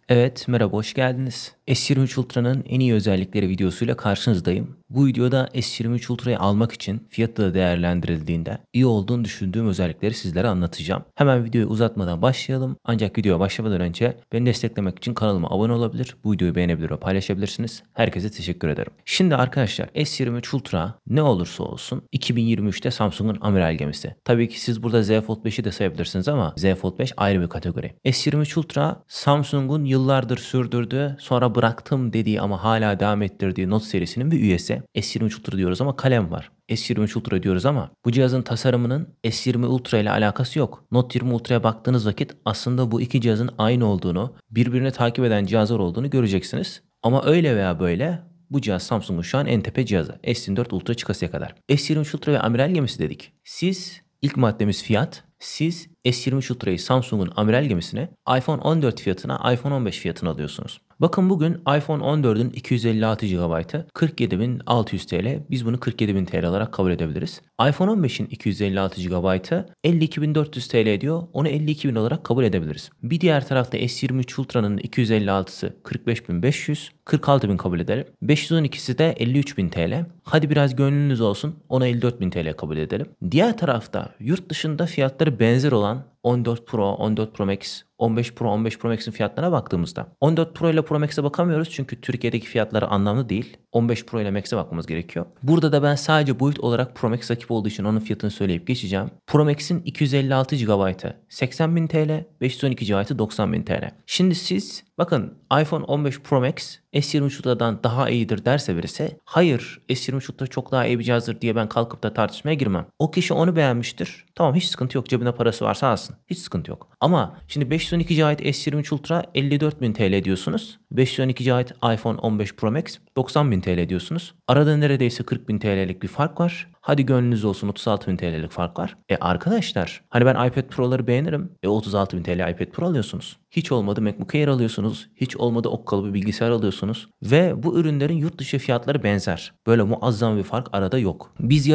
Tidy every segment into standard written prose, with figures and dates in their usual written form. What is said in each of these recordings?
Evet, merhaba, hoş geldiniz. S23 Ultra'nın en iyi özellikleri videosuyla karşınızdayım. Bu videoda S23 Ultra'yı almak için fiyatı da değerlendirildiğinde iyi olduğunu düşündüğüm özellikleri sizlere anlatacağım. Hemen videoyu uzatmadan başlayalım. Ancak videoya başlamadan önce beni desteklemek için kanalıma abone olabilir, bu videoyu beğenebilir ve paylaşabilirsiniz. Herkese teşekkür ederim. Şimdi arkadaşlar S23 Ultra ne olursa olsun 2023'te Samsung'un amiral gemisi. Tabii ki siz burada Z Fold 5'i de sayabilirsiniz ama Z Fold 5 ayrı bir kategori. S23 Ultra Samsung'un yıllardır sürdürdüğü, sonra bıraktım dediği ama hala devam ettirdiği Note serisinin bir üyesi. S23 Ultra diyoruz ama kalem var. S23 Ultra diyoruz ama bu cihazın tasarımının S20 Ultra ile alakası yok. Note 20 Ultra'ya baktığınız vakit aslında bu iki cihazın aynı olduğunu, birbirini takip eden cihazlar olduğunu göreceksiniz. Ama öyle veya böyle bu cihaz Samsung'un şu an en tepe cihazı. S24 Ultra çıkasıya kadar. S23 Ultra ve amiral gemisi dedik. Siz ilk maddemiz fiyat. Siz S23 Ultra'yı Samsung'un amiral gemisine iPhone 14 fiyatına iPhone 15 fiyatına alıyorsunuz. Bakın bugün iPhone 14'ün 256 GB'ı 47.600 TL. Biz bunu 47.000 TL olarak kabul edebiliriz. iPhone 15'in 256 GB'ı 52.400 TL ediyor. Onu 52.000 olarak kabul edebiliriz. Bir diğer tarafta S23 Ultra'nın 256'sı 45.500, 46.000 kabul edelim. 512'si de 53.000 TL. Hadi biraz gönlünüz olsun, ona 54.000 TL kabul edelim. Diğer tarafta yurt dışında fiyatları benzer olan 14 Pro, 14 Pro Max, 15 Pro, 15 Pro Max'in fiyatlarına baktığımızda 14 Pro ile Pro Max'e bakamıyoruz çünkü Türkiye'deki fiyatları anlamlı değil. 15 Pro ile Max'e bakmamız gerekiyor. Burada da ben sadece boyut olarak Pro Max rakip olduğu için onun fiyatını söyleyip geçeceğim. Pro Max'in 256 GB'ı 80.000 TL, 512 GB'ı 90.000 TL. Şimdi siz bakın iPhone 15 Pro Max S23 Ultra'dan daha iyidir derse birisi, hayır S23 Ultra çok daha iyi bir cihazdır diye ben kalkıp da tartışmaya girmem. O kişi onu beğenmiştir. Tamam, hiç sıkıntı yok, cebine parası varsa alsın. Hiç sıkıntı yok. Ama şimdi 512 GB S23 Ultra 54.000 TL diyorsunuz. 512 GB iPhone 15 Pro Max 90.000 TL diyorsunuz. Arada neredeyse 40.000 TL'lik bir fark var. Hadi gönlünüz olsun, 36.000 TL'lik fark var. Arkadaşlar hani ben iPad Pro'ları beğenirim. 36.000 TL iPad Pro alıyorsunuz. Hiç olmadı MacBook Air alıyorsunuz. Hiç olmadı okkalı bir bilgisayar alıyorsunuz. Ve bu ürünlerin yurt dışı fiyatları benzer. Böyle muazzam bir fark arada yok.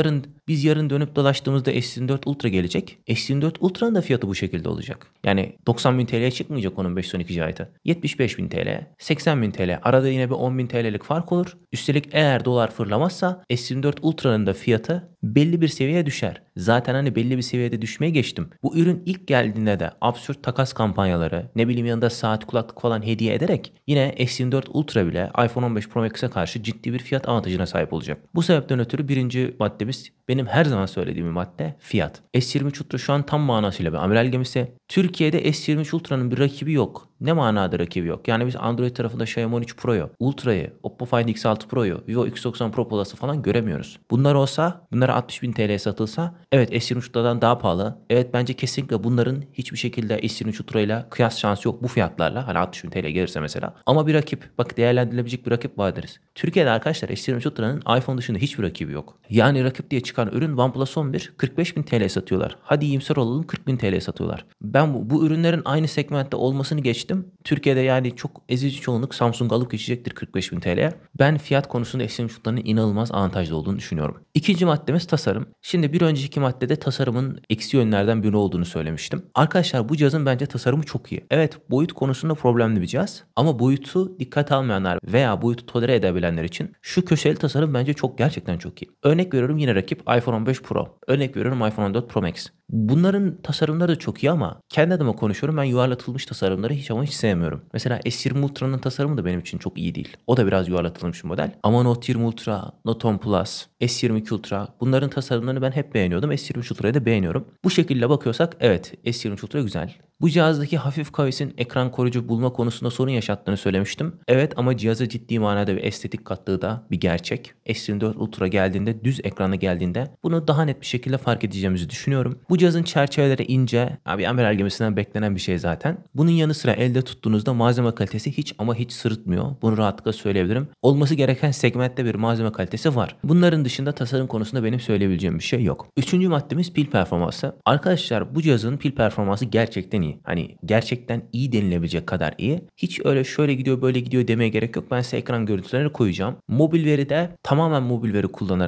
Biz yarın dönüp dolaştığımızda S24 Ultra gelecek. S24 Ultra'nın da fiyatı bu şekilde olacak. Yani 90.000 TL'ye çıkmayacak onun 512 GB'ı. 75.000 TL, 80.000 TL. Arada yine bir 10.000 TL'lik fark olur. Üstelik eğer dolar fırlamazsa S24 Ultra'nın da fiyatı belli bir seviyeye düşer. Zaten hani belli bir seviyede düşmeye geçtim. Bu ürün ilk geldiğinde de absürt takas kampanyaları, ne bileyim yanında saat, kulaklık falan hediye ederek yine S24 Ultra bile iPhone 15 Pro Max'e karşı ciddi bir fiyat avantajına sahip olacak. Bu sebepten ötürü birinci maddemiz, benim her zaman söylediğim bir madde, fiyat. S23 Ultra şu an tam manasıyla bir amiral gemisi. Türkiye'de S23 Ultra'nın bir rakibi yok. Ne manada rakibi yok? Yani biz Android tarafında Xiaomi 13 Pro'yu, Ultra'yı, Oppo Find X6 Pro'yu, Vivo X90 Pro Plus'ı falan göremiyoruz. Bunlar olsa, bunlara 60.000 TL'ye satılsa, evet S23 Ultra'dan daha pahalı. Evet, bence kesinlikle bunların hiçbir şekilde S23 Ultra ile kıyas şansı yok bu fiyatlarla. Hani 60.000 TL gelirse mesela. Ama bir rakip, bak değerlendirilebilecek bir rakip var deriz. Türkiye'de arkadaşlar S23 Ultra'nın iPhone dışında hiçbir rakibi yok. Yani rakip diye çıkan ürün OnePlus 11 45.000 TL satıyorlar. Hadi iyimser olalım, 40.000 TL satıyorlar. Ben bu ürünlerin aynı segmentte olmasını geçtim. Türkiye'de yani çok ezici çoğunluk Samsung alıp geçecektir 45.000 TL'ye. Ben fiyat konusunda S23 Ultra'nın inanılmaz avantajlı olduğunu düşünüyorum. İkinci maddemiz tasarım. Şimdi bir önceki maddede tasarımın eksi yönlerden biri olduğunu söylemiştim. Arkadaşlar bu cihazın bence tasarımı çok iyi. Evet, boyut konusunda problemli bir cihaz. Ama boyutu dikkat almayanlar veya boyutu tolere edebilenler için şu köşeli tasarım bence gerçekten çok iyi. Örnek veriyorum, yine rakip iPhone 15 Pro. Örnek veriyorum iPhone 14 Pro Max. Bunların tasarımları da çok iyi ama kendi adıma konuşuyorum, ben yuvarlatılmış tasarımları hiç sevmiyorum. Mesela S20 Ultra'nın tasarımı da benim için çok iyi değil. O da biraz yuvarlatılmış bir model. Ama Note 20 Ultra, Note 10 Plus, S22 Ultra, bunların tasarımlarını ben hep beğeniyordum. S23 Ultra'yı da beğeniyorum. Bu şekilde bakıyorsak evet, S23 Ultra güzel. Bu cihazdaki hafif kavisin ekran koruyucu bulma konusunda sorun yaşattığını söylemiştim. Evet, ama cihaza ciddi manada bir estetik kattığı da bir gerçek. S24 Ultra geldiğinde, düz ekrana geldiğinde bunu daha net bir şekilde fark edeceğimizi düşünüyorum. Bu cihazın çerçeveleri ince. Abi amiral gemisinden beklenen bir şey zaten. Bunun yanı sıra elde tuttuğunuzda malzeme kalitesi hiç ama hiç sırıtmıyor. Bunu rahatlıkla söyleyebilirim. Olması gereken segmentte bir malzeme kalitesi var. Bunların dışında tasarım konusunda benim söyleyebileceğim bir şey yok. Üçüncü maddemiz pil performansı. Arkadaşlar bu cihazın pil performansı gerçekten iyi. Hani gerçekten iyi denilebilecek kadar iyi. Hiç öyle şöyle gidiyor böyle gidiyor demeye gerek yok. Ben size ekran görüntülerini koyacağım. Mobil veri de tamamen mobil veri kullanarak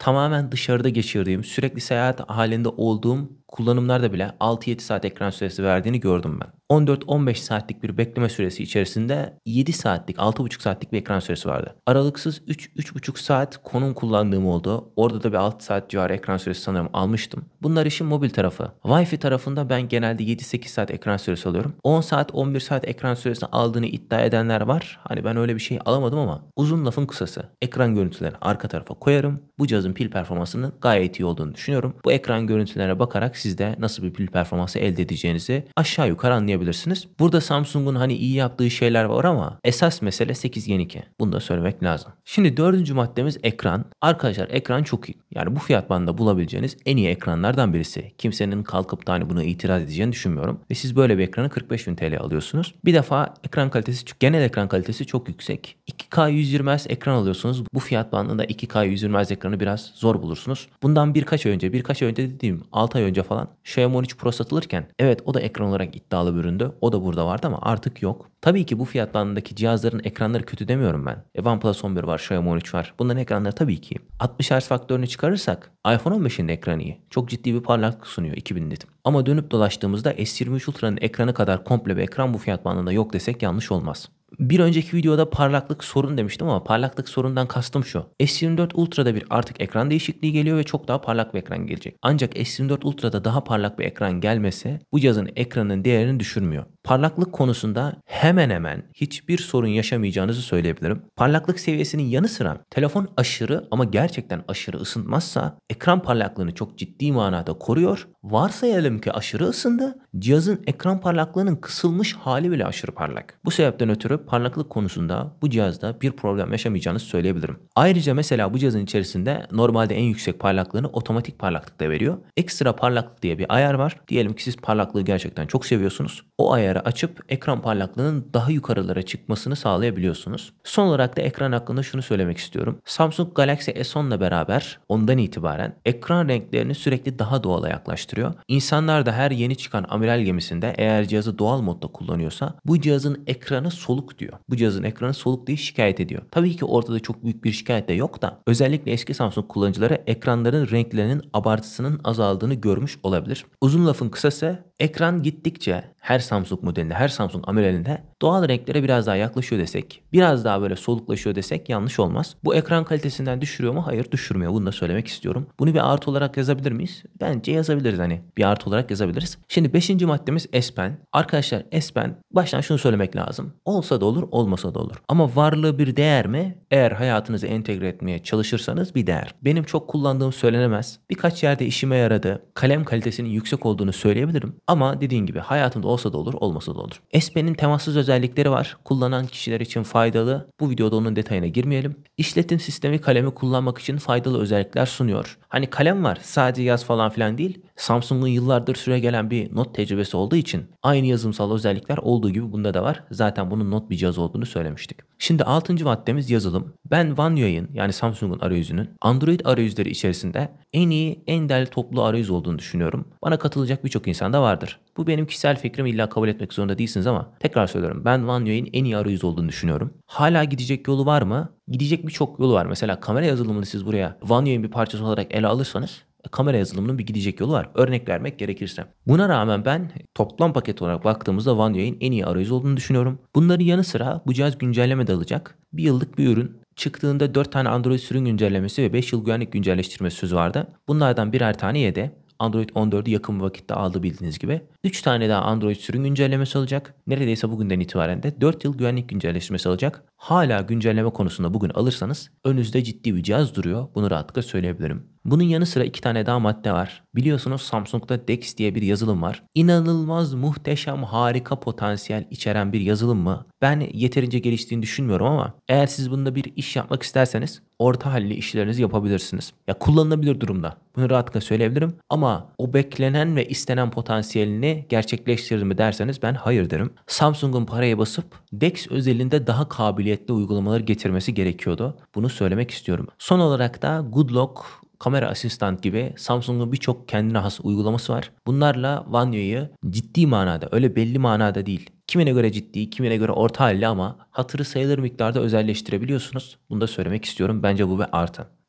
tamamen dışarıda geçirdiğim, sürekli seyahat halinde olduğum kullanımlarda bile 6-7 saat ekran süresi verdiğini gördüm ben. 14-15 saatlik bir bekleme süresi içerisinde 7 saatlik, 6,5 saatlik bir ekran süresi vardı. Aralıksız 3-3,5 saat konum kullandığım oldu. Orada da bir 6 saat civarı ekran süresi sanırım almıştım. Bunlar işin mobil tarafı. Wi-Fi tarafında ben genelde 7-8 saat ekran süresi alıyorum. 10 saat, 11 saat ekran süresi aldığını iddia edenler var. Hani ben öyle bir şey alamadım ama uzun lafın kısası. Ekran görüntülerini arka tarafa koyarım. Bu cihazın pil performansının gayet iyi olduğunu düşünüyorum. Bu ekran görüntülerine bakarak siz de nasıl bir pil performansı elde edeceğinizi aşağı yukarı anlayabilirsiniz. Burada Samsung'un hani iyi yaptığı şeyler var ama esas mesele 8 Gen 2. Bunu da söylemek lazım. Şimdi dördüncü maddemiz ekran. Arkadaşlar ekran çok iyi. Yani bu fiyat bandında bulabileceğiniz en iyi ekranlardan birisi. Kimsenin kalkıp da hani buna itiraz edeceğini düşünmüyorum. Ve siz böyle bir ekranı 45.000 TL alıyorsunuz. Bir defa ekran kalitesi, genel ekran kalitesi çok yüksek. 2K 120 Hz ekran alıyorsunuz. Bu fiyat bandında 2K 120 Hz ekranı biraz zor bulursunuz. Bundan birkaç ay önce dediğim 6 ay önce falan Xiaomi 13 Pro satılırken evet o da ekran olarak iddialı bir üründü. O da burada vardı ama artık yok. Tabii ki bu fiyat bandındaki cihazların ekranları kötü demiyorum ben. OnePlus 11 var, Xiaomi 13 var. Bunların ekranları tabii ki. 60 Hz faktörünü çıkarırsak iPhone 15'in de ekranı iyi. Çok ciddi bir parlaklık sunuyor 2000 nit. Ama dönüp dolaştığımızda S23 Ultra'nın ekranı kadar komple bir ekran bu fiyat bandında yok desek yanlış olmaz. Bir önceki videoda parlaklık sorun demiştim ama parlaklık sorundan kastım şu. S24 Ultra'da bir artık ekran değişikliği geliyor ve çok daha parlak bir ekran gelecek. Ancak S24 Ultra'da daha parlak bir ekran gelmesi bu cihazın ekranının değerini düşürmüyor. Parlaklık konusunda hemen hemen hiçbir sorun yaşamayacağınızı söyleyebilirim. Parlaklık seviyesinin yanı sıra telefon aşırı ama gerçekten aşırı ısınmazsa ekran parlaklığını çok ciddi manada koruyor. Varsayalım ki aşırı ısındı, cihazın ekran parlaklığının kısılmış hali bile aşırı parlak. Bu sebepten ötürü parlaklık konusunda bu cihazda bir problem yaşamayacağınızı söyleyebilirim. Ayrıca mesela bu cihazın içerisinde normalde en yüksek parlaklığını otomatik parlaklıkta veriyor. Ekstra parlaklık diye bir ayar var. Diyelim ki siz parlaklığı gerçekten çok seviyorsunuz. O ayarı açıp ekran parlaklığının daha yukarılara çıkmasını sağlayabiliyorsunuz. Son olarak da ekran hakkında şunu söylemek istiyorum. Samsung Galaxy S10 ile beraber ondan itibaren ekran renklerini sürekli daha doğala yaklaştırıyor. İnsanlar da her yeni çıkan amiral gemisinde eğer cihazı doğal modda kullanıyorsa bu cihazın ekranı soluk diyor. Bu cihazın ekranı soluk diye şikayet ediyor. Tabii ki ortada çok büyük bir şikayet de yok da özellikle eski Samsung kullanıcıları ekranların renklerinin abartısının azaldığını görmüş olabilir. Uzun lafın kısası ekran gittikçe her Samsung modelinde, her Samsung amiralinde doğal renklere biraz daha yaklaşıyor desek, biraz daha böyle soluklaşıyor desek yanlış olmaz. Bu ekran kalitesinden düşürüyor mu? Hayır, düşürmüyor. Bunu da söylemek istiyorum. Bunu bir artı olarak yazabilir miyiz? Bence yazabiliriz hani. Bir artı olarak yazabiliriz. Şimdi 5. maddemiz S Pen. Arkadaşlar S Pen baştan şunu söylemek lazım. Olsa da olur, olmasa da olur. Ama varlığı bir değer mi? Eğer hayatınızı entegre etmeye çalışırsanız bir değer. Benim çok kullandığım söylenemez. Birkaç yerde işime yaradı. Kalem kalitesinin yüksek olduğunu söyleyebilirim. Ama dediğim gibi hayatımda olsa da olur, olmasa da olur. S Pen'in temassız özellikleri var. Kullanan kişiler için faydalı. Bu videoda onun detayına girmeyelim. İşletim sistemi kalemi kullanmak için faydalı özellikler sunuyor. Hani kalem var, sadece yaz falan filan değil. Samsung'un yıllardır süregelen bir not tecrübesi olduğu için aynı yazılımsal özellikler olduğu gibi bunda da var. Zaten bunun not bir cihaz olduğunu söylemiştik. Şimdi 6. maddemiz yazılım. Ben One UI'nin yani Samsung'un arayüzünün Android arayüzleri içerisinde en iyi, en derli toplu arayüz olduğunu düşünüyorum. Bana katılacak birçok insan da vardır. Bu benim kişisel fikrim, illa kabul etmek zorunda değilsiniz ama tekrar söylüyorum. Ben One UI'nin en iyi arayüz olduğunu düşünüyorum. Hala gidecek yolu var mı? Gidecek birçok yolu var. Mesela kamera yazılımını siz buraya One UI'nin bir parçası olarak ele alırsanız kamera yazılımının bir gidecek yolu var. Örnek vermek gerekirse. Buna rağmen ben toplam paket olarak baktığımızda One UI'nin en iyi arayüz olduğunu düşünüyorum. Bunların yanı sıra bu cihaz güncelleme de alacak. Bir yıllık bir ürün. Çıktığında 4 tane Android sürüm güncellemesi ve 5 yıl güvenlik güncelleştirmesi sözü vardı. Bunlardan birer tane yedi. Android 14'ü yakın bir vakitte aldı bildiğiniz gibi. 3 tane daha Android sürüm güncellemesi alacak. Neredeyse bugünden itibaren de 4 yıl güvenlik güncelleştirmesi alacak. Hala güncelleme konusunda bugün alırsanız önünüzde ciddi bir cihaz duruyor. Bunu rahatlıkla söyleyebilirim. Bunun yanı sıra 2 tane daha madde var. Biliyorsunuz Samsung'da DeX diye bir yazılım var. İnanılmaz, muhteşem, harika potansiyel içeren bir yazılım mı? Ben yeterince geliştiğini düşünmüyorum ama eğer siz bunda bir iş yapmak isterseniz orta halli işlerinizi yapabilirsiniz. Ya kullanılabilir durumda. Bunu rahatlıkla söyleyebilirim ama o beklenen ve istenen potansiyelini gerçekleştirir mi derseniz ben hayır derim. Samsung'un paraya basıp DeX özelinde daha kabiliyetli uygulamaları getirmesi gerekiyordu. Bunu söylemek istiyorum. Son olarak da Goodlock Kamera Asistan gibi Samsung'un birçok kendine has uygulaması var. Bunlarla One UI'yi ciddi manada, öyle belli manada değil, kimine göre ciddi, kimine göre orta halli ama hatırı sayılır miktarda özelleştirebiliyorsunuz. Bunu da söylemek istiyorum. Bence bu bir artı.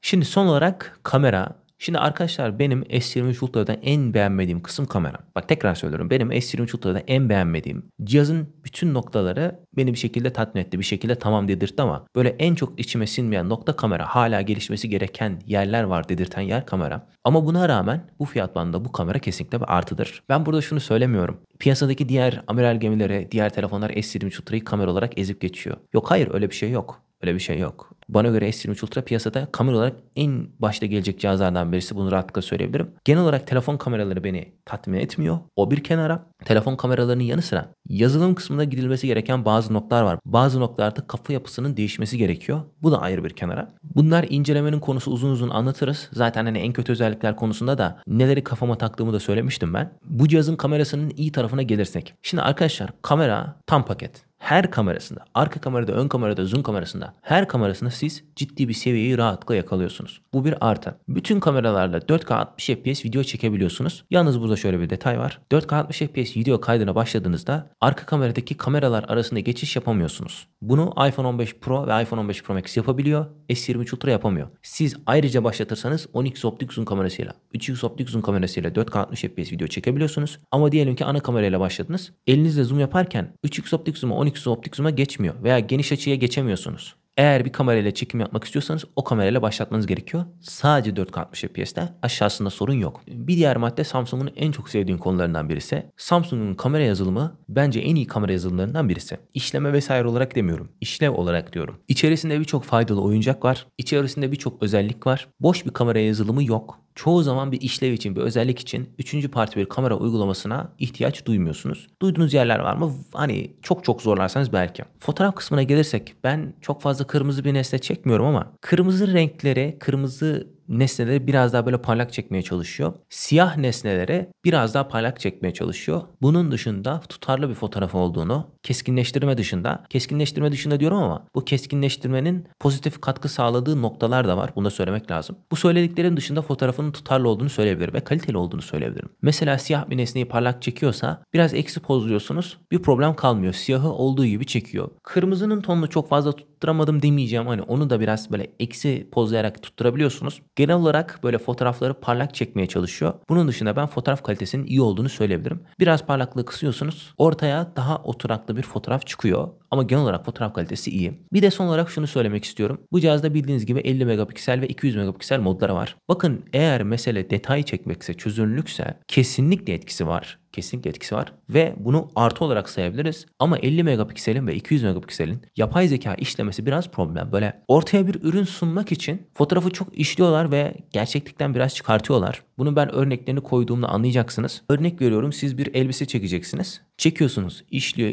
Şimdi son olarak kamera. Şimdi arkadaşlar benim S23 Ultra'da en beğenmediğim kısım kamera. Bak tekrar söylüyorum. Benim S23 Ultra'da en beğenmediğim cihazın bütün noktaları beni bir şekilde tatmin etti. Bir şekilde tamam dedirtti ama böyle en çok içime sinmeyen nokta kamera. Hala gelişmesi gereken yerler var dedirten yer kamera. Ama buna rağmen bu fiyat bandında bu kamera kesinlikle bir artıdır. Ben burada şunu söylemiyorum. Piyasadaki diğer amiral gemileri, diğer telefonlar S23 Ultra'yı kamera olarak ezip geçiyor. Yok hayır öyle bir şey yok. Öyle bir şey yok. Bana göre S23 Ultra piyasada kamera olarak en başta gelecek cihazlardan birisi. Bunu rahatlıkla söyleyebilirim. Genel olarak telefon kameraları beni tatmin etmiyor. O bir kenara. Telefon kameralarının yanı sıra yazılım kısmında gidilmesi gereken bazı noktalar var. Bazı noktalarda kafa yapısının değişmesi gerekiyor. Bu da ayrı bir kenara. Bunlar incelemenin konusu, uzun uzun anlatırız. Zaten hani en kötü özellikler konusunda da neleri kafama taktığımı da söylemiştim ben. Bu cihazın kamerasının iyi tarafına gelirsek. Şimdi arkadaşlar kamera tam paket. Her kamerasında, arka kamerada, ön kamerada, zoom kamerasında, her kamerasında siz ciddi bir seviyeyi rahatlıkla yakalıyorsunuz. Bu bir artı. Bütün kameralarla 4K 60 FPS video çekebiliyorsunuz. Yalnız burada şöyle bir detay var. 4K 60 FPS video kaydına başladığınızda arka kameradaki kameralar arasında geçiş yapamıyorsunuz. Bunu iPhone 15 Pro ve iPhone 15 Pro Max yapabiliyor. S23 Ultra yapamıyor. Siz ayrıca başlatırsanız 10x optik zoom kamerasıyla, 3x optik zoom kamerasıyla 4K 60 FPS video çekebiliyorsunuz. Ama diyelim ki ana kamerayla başladınız. Elinizle zoom yaparken 3x optik zoom'a 10x optik zoom'a geçmiyor veya geniş açıya geçemiyorsunuz. Eğer bir kamerayla çekim yapmak istiyorsanız o kamerayla başlatmanız gerekiyor. Sadece 4K 60 FPS'te, aşağısında sorun yok. Bir diğer madde Samsung'un en çok sevdiğim konularından birisi. Samsung'un kamera yazılımı bence en iyi kamera yazılımlarından birisi. İşleme vesaire olarak demiyorum. İşlev olarak diyorum. İçerisinde birçok faydalı oyuncak var. İçerisinde birçok özellik var. Boş bir kamera yazılımı yok. Çoğu zaman bir işlev için, bir özellik için 3. parti bir kamera uygulamasına ihtiyaç duymuyorsunuz. Duyduğunuz yerler var mı? Hani çok zorlarsanız belki. Fotoğraf kısmına gelirsek ben çok fazla kırmızı bir nesne çekmiyorum ama kırmızı renkleri, kırmızı nesneleri biraz daha böyle parlak çekmeye çalışıyor. Siyah nesnelere biraz daha parlak çekmeye çalışıyor. Bunun dışında tutarlı bir fotoğraf olduğunu, keskinleştirme dışında diyorum ama bu keskinleştirmenin pozitif katkı sağladığı noktalar da var. Bunu da söylemek lazım. Bu söylediklerin dışında fotoğrafın tutarlı olduğunu söyleyebilirim ve kaliteli olduğunu söyleyebilirim. Mesela siyah bir nesneyi parlak çekiyorsa biraz eksi pozluyorsunuz. Bir problem kalmıyor. Siyahı olduğu gibi çekiyor. Kırmızının tonunu çok fazla tutturamadım demeyeceğim. Hani onu da biraz böyle eksi pozlayarak tutturabiliyorsunuz. Genel olarak böyle fotoğrafları parlak çekmeye çalışıyor. Bunun dışında ben fotoğraf kalitesinin iyi olduğunu söyleyebilirim. Biraz parlaklığı kısıyorsunuz. Ortaya daha oturaklı bir fotoğraf çıkıyor. Ama genel olarak fotoğraf kalitesi iyi. Bir de son olarak şunu söylemek istiyorum. Bu cihazda bildiğiniz gibi 50 megapiksel ve 200 megapiksel modları var. Bakın eğer mesele detay çekmekse, çözünürlükse kesinlikle etkisi var. Kesinlikle etkisi var ve bunu artı olarak sayabiliriz. Ama 50 megapikselin ve 200 megapikselin yapay zeka işlemesi biraz problem. Böyle ortaya bir ürün sunmak için fotoğrafı çok işliyorlar ve gerçeklikten biraz çıkartıyorlar. Bunu ben örneklerini koyduğumda anlayacaksınız. Örnek veriyorum, siz bir elbise çekeceksiniz. Çekiyorsunuz.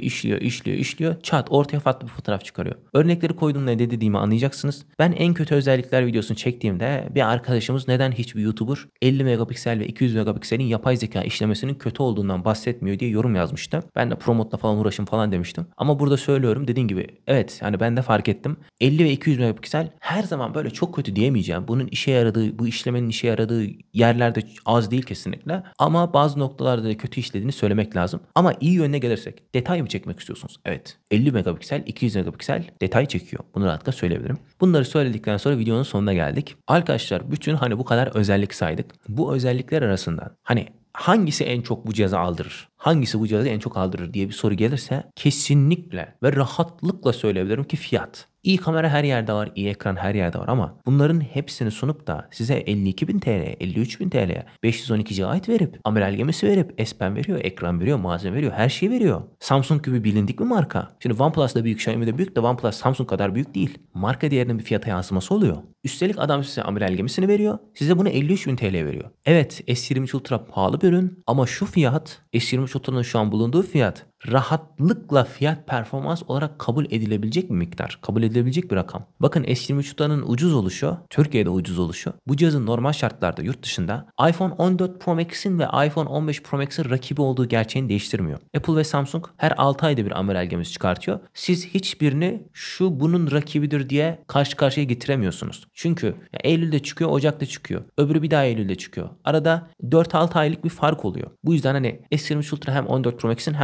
İşliyor. Çat ortaya farklı bir fotoğraf çıkarıyor. Örnekleri koyduğumda ne dediğimi anlayacaksınız. Ben en kötü özellikler videosunu çektiğimde bir arkadaşımız neden hiçbir YouTuber 50 megapiksel ve 200 megapikselin yapay zeka işlemesinin kötü olduğundan bahsetmiyor diye yorum yazmıştı. Ben de promotla falan uğraşın falan demiştim. Ama burada söylüyorum, dediğim gibi evet yani ben de fark ettim. 50 ve 200 megapiksel her zaman böyle çok kötü diyemeyeceğim. Bunun işe yaradığı, bu işlemenin işe yaradığı yerlerde az değil kesinlikle. Ama bazı noktalarda da kötü işlediğini söylemek lazım. Ama iyi yönüne gelirsek, detay mı çekmek istiyorsunuz? Evet. 50 megapiksel, 200 megapiksel detay çekiyor. Bunu rahatlıkla söyleyebilirim. Bunları söyledikten sonra videonun sonuna geldik. Arkadaşlar bütün hani bu kadar özellik saydık. Bu özellikler arasından hani hangisi en çok bu cihazı aldırır? Hangisi bu cihazı en çok aldırır diye bir soru gelirse kesinlikle ve rahatlıkla söyleyebilirim ki fiyat. İyi kamera her yerde var, iyi ekran her yerde var ama bunların hepsini sunup da size 52.000 TL, 53.000 TL'ye 512 GB verip, amiral gemisi verip, S Pen veriyor, ekran veriyor, malzeme veriyor, her şeyi veriyor. Samsung gibi bilindik bir marka. Şimdi OnePlus da büyük, Xiaomi de büyük de OnePlus Samsung kadar büyük değil. Marka değerinin bir fiyata yansıması oluyor. Üstelik adam size amiral gemisini veriyor, size bunu 53.000 TL veriyor. Evet, S23 Ultra pahalı bir ürün ama şu fiyat, S23 Ultra'nın şu an bulunduğu fiyat rahatlıkla fiyat performans olarak kabul edilebilecek bir miktar. Kabul edilebilecek bir rakam. Bakın S23 Ultra'nın ucuz oluşu, Türkiye'de ucuz oluşu, bu cihazın normal şartlarda yurt dışında iPhone 14 Pro Max'in ve iPhone 15 Pro Max'in rakibi olduğu gerçeğini değiştirmiyor. Apple ve Samsung her 6 ayda bir amiral gemisi çıkartıyor. Siz hiçbirini şu bunun rakibidir diye karşı karşıya getiremiyorsunuz. Çünkü ya Eylül'de çıkıyor, Ocak'ta çıkıyor. Öbürü bir daha Eylül'de çıkıyor. Arada 4-6 aylık bir fark oluyor. Bu yüzden hani S23 Ultra hem 14 Pro Max'in hem 15 Pro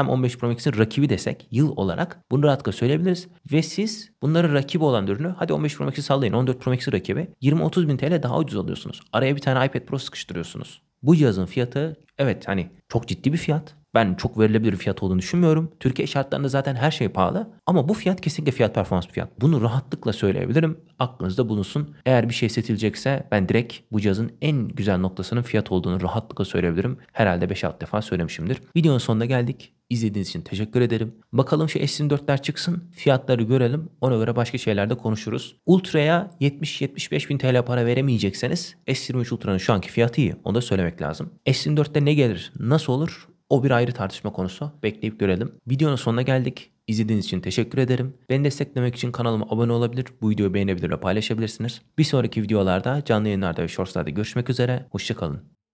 Pro Max'in rakibi desek yıl olarak bunu rahatlıkla söyleyebiliriz. Ve siz bunların rakibi olan ürünü, hadi 15 Pro Max'i sallayın, 14 Pro Max'in rakibi 20-30 bin TL daha ucuz alıyorsunuz. Araya bir tane iPad Pro sıkıştırıyorsunuz. Bu cihazın fiyatı evet hani çok ciddi bir fiyat. Ben çok verilebilir bir fiyat olduğunu düşünmüyorum. Türkiye şartlarında zaten her şey pahalı. Ama bu fiyat kesinlikle fiyat performans bir fiyat. Bunu rahatlıkla söyleyebilirim. Aklınızda bulunsun. Eğer bir şey setilecekse ben direkt bu cihazın en güzel noktasının fiyat olduğunu rahatlıkla söyleyebilirim. Herhalde 5-6 defa söylemişimdir. Videonun sonuna geldik. İzlediğiniz için teşekkür ederim. Bakalım şu S24'ler çıksın. Fiyatları görelim. Ona göre başka şeylerde konuşuruz. Ultra'ya 70-75 bin TL para veremeyecekseniz S23 Ultra'nın şu anki fiyatı iyi. Onu da söylemek lazım. S24'te ne gelir? Nasıl olur? O bir ayrı tartışma konusu. Bekleyip görelim. Videonun sonuna geldik. İzlediğiniz için teşekkür ederim. Beni desteklemek için kanalıma abone olabilir, bu videoyu beğenebilir ve paylaşabilirsiniz. Bir sonraki videolarda, canlı yayınlarda ve shortslarda görüşmek üzere. Hoşça kalın.